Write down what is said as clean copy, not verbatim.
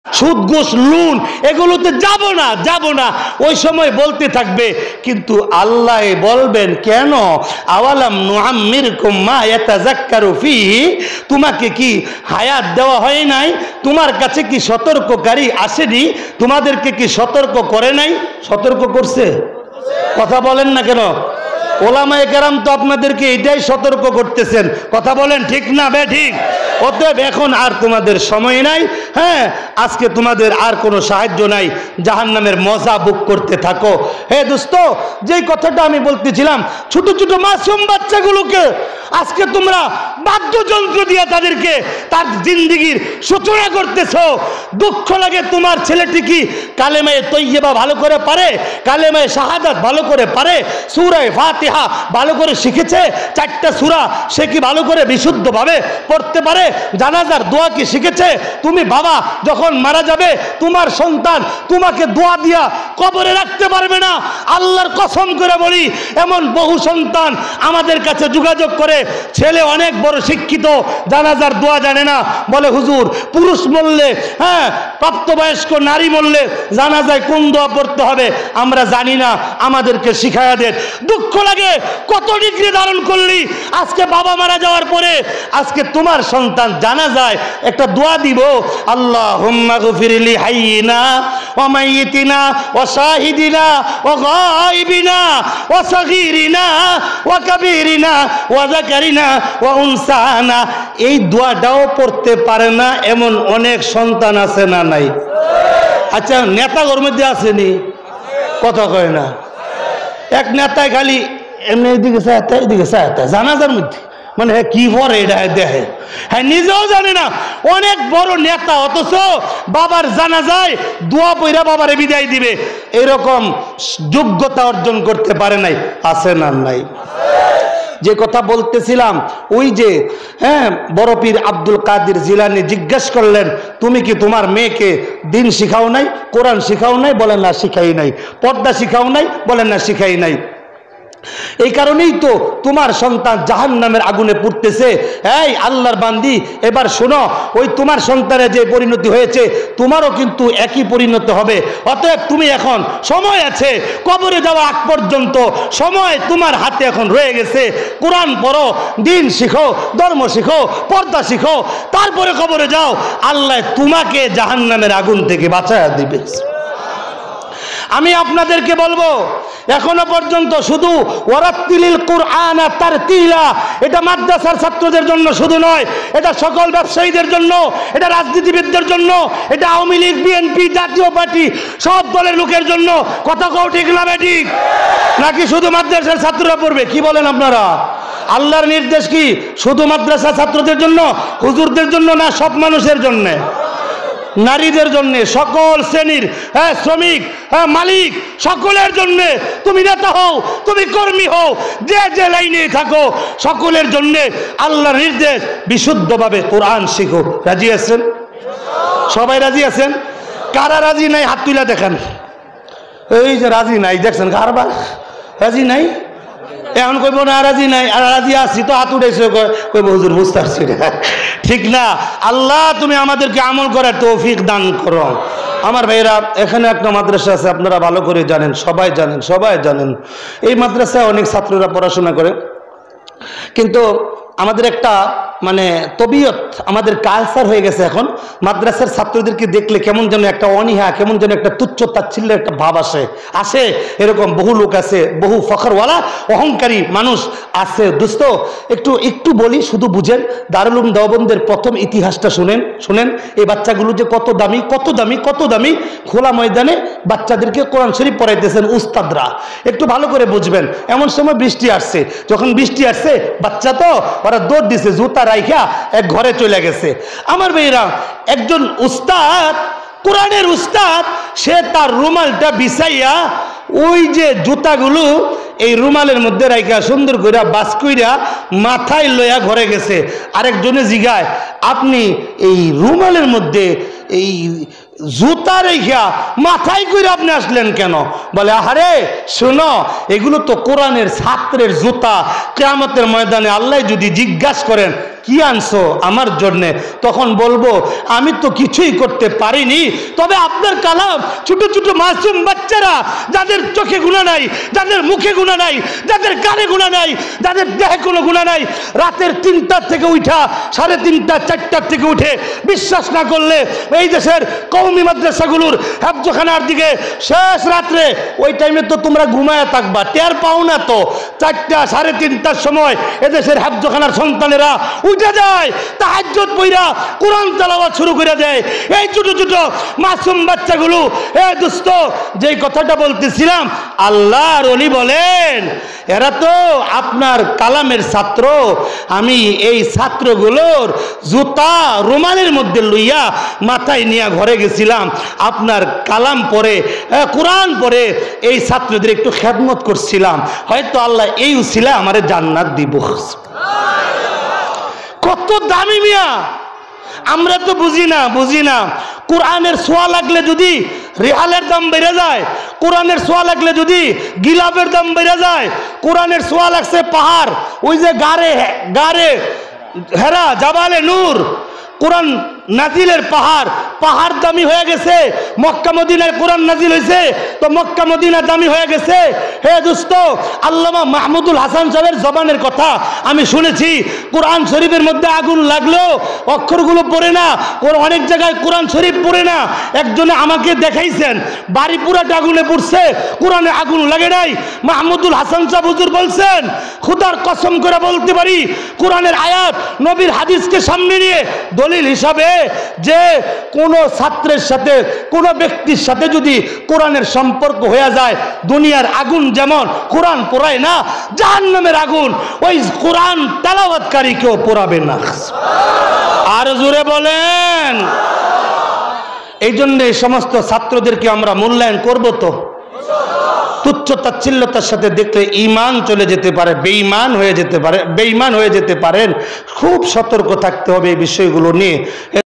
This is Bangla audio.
সুদ ঘুষ লুন এগুলোতে যাব না ওই সময় বলতে থাকবে। কিন্তু আল্লাহ বলবেন কেন, আওয়ালাম নুআম্মিরকুম মা ইয়াতাযাক্কারু ফীহি, তোমাকে কি হায়াত দেওয়া হয় নাই? তোমার কাছে কি সতর্ককারী আসেনি? তোমাদেরকে কি সতর্ক করে নাই? সতর্ক করছে? কথা বলেন না কেন? ওলামায়ে কেরাম তো আপনাদেরকে এটাই সতর্ক করতেছেন। কথা বলেন ঠিক না বেঠিক? অতএব এখন আর তোমাদের সময় নাই। হ্যাঁ, আজকে তোমাদের আর কোনো সাহায্য নাই, জাহান্নামের মজা বুক করতে থাকো। হে দোস্ত, যেই কথাটা আমি বলতেছিলাম, ছোট ছোট মাসুম বাচ্চাগুলোকে আজকে তোমরা বাদ্যযন্ত্র দিয়ে তাদেরকে তার জিন্দেগির সূচনা করতেছো। দুঃখ লাগে, তোমার ছেলেটি কি কালেমায়ে তৈয়বা ভালো করে পারে? কালেমায়ে শাহাদাত ভালো করে পারে? সূরা ফাতিহা ভালো করে শিখেছে? 4টা সূরা সে কি ভালো করে বিশুদ্ধভাবে পড়তে পারে? জানাজার দোয়া কি শিখেছে? তুমি বাবা যখন মারা যাবে, তোমার সন্তান তোমাকে দোয়া দিয়া কবরে রাখতে পারবে না। আল্লাহর কসম করে বলি, এমন বহু সন্তান আমাদের কাছে যোগাযোগ করে, ছেলে অনেক বড় শিক্ষিত, জানাজার দোয়া জানে না। বলে হুজুর, পুরুষ মরলে, হ্যাঁ প্রাপ্তবয়স্ক নারী মরলে জানাজায় কোন দোয়া পড়তে হবে আমরা জানি না, আমাদেরকে শিখায়া দেন। দুঃখ লাগে, কত ডিগ্রি ধারণ করলি, আজকে বাবা মারা যাওয়ার পরে আজকে তোমার সন্তান জানাজায় একটা দোয়া দিব, আল্লাহুম্মা গফিরলি হাইয়িনা ওয়া মাইয়িতিনা ওয়া শাহিদিনা ওয়া গায়িবিনা ওয়া সাগীরিনা ওয়া কাবীরিনা ওয়া যাকারিনা ওয়া উনসানা। এই দোয়াটাও পড়তে পারে না এমন অনেক সন্তান আছে না নাই? আচ্ছা, নেতাগর মধ্যে আসেনি? কথা কয় না। এক নেতায় খালি এমনি এদিকে চাইতে এদিকে চাইতে জানাজার মধ্যে, মানে হ্যাঁ কি পরে এটা দেখে, হ্যাঁ নিজেও জানে না। অনেক বড় নেতা, অথচ বাবার জানাজায় দোয়া পইরা বাবারে বিদায় দিবে, এরকম যোগ্যতা অর্জন করতে পারে নাই। আছে না নাই? যে কথা বলতেছিলাম, ওই যে হ্যাঁ বড় পীর আব্দুল কাদের জিলানী জিজ্ঞেস করলেন, তুমি কি তোমার মেয়েকে দিন শিখাও নাই, কোরআন শিখাও নাই? বলেন না শিখাই নাই। পর্দা শিখাও নাই? বলেন না শিখাই নাই। এই কারণেই তো তোমার সন্তান জাহান্নামের আগুনে পুড়তেছে। এই আল্লাহর বান্দি, এবার শোনো, ওই তোমার সন্তানের যে পরিণতি হয়েছে তোমারও কিন্তু একই পরিণতি হবে। অতএব তুমি এখন সময় আছে, কবরে যাওয়া আগ পর্যন্ত সময় তোমার হাতে এখন রয়ে গেছে। কোরআন পড়ো, দিন শিখো, ধর্ম শিখো, পর্দা শিখো, তারপরে কবরে যাও। আল্লাহ তোমাকে জাহান্নামের আগুন থেকে বাঁচায়া দিবে। আমি আপনাদেরকে বলবো, এখনো পর্যন্ত শুধু ওয়ারাত্তিলিল কুরআন তারতিলা, এটা মাদ্রাসার ছাত্রদের জন্য শুধু নয়, এটা সকল ব্যবসায়ীদের জন্য, এটা রাজনীতিবিদদের জন্য, এটা আওয়ামী লীগ, বিএনপি, জাতীয় পার্টি সব দলের লোকের জন্য। কথা কও ঠিক না বেঠিক? নাকি শুধু মাদ্রাসার ছাত্ররা পড়বে? কি বলেন আপনারা? আল্লাহর নির্দেশ কি শুধু মাদ্রাসা ছাত্রদের জন্য, হুজুরদের জন্য না সব মানুষের জন্য? নারীদের জন্য, সকল শ্রেণীর, হ্যাঁ শ্রমিক, হ্যাঁ মালিক, সকলের জন্য। তুমি নেতা হও, তুমি কর্মী হও, যে যে লাইনে থাকো, সকলের জন্য আল্লাহর নির্দেশ, বিশুদ্ধভাবে কোরআন শিখো। রাজি আছেন? সবাই রাজি আছেন? কারা রাজি নাই হাত তুলে দেখেন। এই যে রাজি নাই দেখছেন, কারবার রাজি নাই। এখন কইব না রাজি নাই, আর রাজি আছি তো হাত উঠেছে, কইব হুজুর বুঝতে পারছি না। ঠিক না? আল্লাহ তুমি আমাদেরকে আমল করার তৌফিক দান করো। আমার ভাইরা, এখানে একটা মাদ্রাসা আছে, আপনারা ভালো করে জানেন, সবাই জানেন। এই মাদ্রাসায় অনেক ছাত্ররা পড়াশোনা করে, কিন্তু আমাদের একটা মানে তবিয়ত, আমাদের কালচার হয়ে গেছে এখন, মাদ্রাসার ছাত্রদেরকে দেখলে কেমন যেন একটা অনীহা, কেমন যেন একটা তুচ্ছ তাচ্ছিল্যের একটা ভাব আসে। এরকম বহু লোক আছে, বহু ফখরওয়ালা অহংকারী মানুষ আছে। দোস্ত, একটু বলি, শুধু বুঝেন। দারুল উলুম দেওবন্দের প্রথম ইতিহাসটা শুনেন। এই বাচ্চাগুলো যে কত দামি, খোলা ময়দানে বাচ্চাদেরকে কোরআন শরীফ পড়াইতেছেন উস্তাদরা। একটু ভালো করে বুঝবেন। এমন সময় বৃষ্টি আসছে, যখন বৃষ্টি আসছে, বাচ্চা তো ওরা দৌড় দিছে, জুতা রাইখা এক ঘরে চলে গেছে। আমার ভাইরা, একজন উস্তাদ, কোরআনের উস্তাদ, সে তার রুমালটা বিছাইয়া ওই যে জুতাগুলো এই রুমালের মধ্যে রাইখা সুন্দর করে বাস কইরা মাথায় লইয়া ঘরে গেছে। আরেকজনে জিগায়, আপনি এই রুমালের মধ্যে এই জুতা রেখা মাথায় করে আপনি আসলেন কেন? বলে আরে শোনো, এগুলো তো কোরআনের ছাত্রের জুতা। কিয়ামতের ময়দানে আল্লাহ যদি জিজ্ঞাসা করেন, কি আনছো আমার জন্যে, তখন বলবো আমি তো কিছুই করতে পারিনি, তবে আপনার কালাম ছোট ছোট মাসুম বাচ্চারা যাদের চোখে গুনাহ নাই, যাদের মুখে গুনাহ নাই, যাদের কানে গুনাহ নাই, যাদের দেহে কোনো গুনাহ নাই, রাতের 3টা থেকে উঠা 3:30 4টার থেকে উঠে বিশ্বাস না করলে এই দেশের কওমি মাদ্রাসাগুলোর হেফজখানার দিকে শেষ রাত্রে ওই টাইমে তো তোমরা ঘুমায়া থাকবা, টের পাও না তো, 4টা 3:30টার সময় এদেশের হেফজখানার সন্তানেরা উঠে যায়, তাহাজ্জুদ পড়া কোরআন তেলাওয়াত শুরু করে দেয়। এই ছোট ছোট মাসুম বাচ্চাগুলো, এ দোস্ত যেই কথাটা বলতেছিলাম, আল্লাহর ওলি বলেন এরা তো আপনার কালামের ছাত্র। আমি এই ছাত্রগুলোর জুতা রুমালের মধ্যে লইয়া মাথায় নিয়ে ঘরে গেছিলাম, আপনার কালাম পড়ে কোরআন পড়ে এই ছাত্রদের একটু খেদমত করছিলাম, হয়তো আল্লাহ এই উসিলা আমারে জান্নাত দিব। কত দামি মিয়া, আমরা তো বুঝি না। কোরআনের ছোঁয়া লাগলে যদি রেহালের দাম বেড়ে যায়, কোরআনের ছোঁয়া লাগলে যদি গিলাফের দাম বেড়ে যায়, কোরআনের ছোঁয়া লাগছে পাহাড়, ওই যে গারে হেরা জাবালে নূর, কোরআন নাজিলের পাহাড় দামি হয়ে গেছে। মক্কা মদিনায় কোরআন নাজিল হয়েছে তো মক্কা মদিনা দামি হয়ে গেছে। হে দোস্ত, আল্লামা মাহমুদুল হাসান সাহেবের জবানের কথা আমি শুনেছি, কোরআন শরীফের মধ্যে আগুন লাগলেও অক্ষরগুলো পড়ে না, অনেক জায়গায় কোরআন শরীফ পড়ে না। একজনে আমাকে দেখাইছেন বাড়ি পুরাটা আগুনে পড়ছে, কোরআনে আগুন লাগে নাই। মাহমুদুল হাসান সাহেব হুজুর বলছেন, খুদার কসম করে বলতে পারি, কোরআনের আয়াত নবীর হাদিসকে সামনে নিয়ে দলিল হিসাবে যে কোন ছাত্রের সাথে কোন ব্যক্তির সাথে যদি কোরআনের সম্পর্ক হয়ে যায়, দুনিয়ার আগুন যেমন কোরআন পোড়ায় না, জাহান্নামের আগুন ওই কোরআন তেলাওয়াতকারী কেউ পোড়াবে না। আর জোরে বলেন। এই জন্য এই সমস্ত ছাত্রদেরকে আমরা মূল্যায়ন করব তো, তুচ্ছ তাচ্ছিল্যতার সাথে দেখলে ঈমান চলে যেতে পারে, বেঈমান হয়ে যেতে পারেন। খুব সতর্ক থাকতে হবে এই বিষয়গুলো নিয়ে।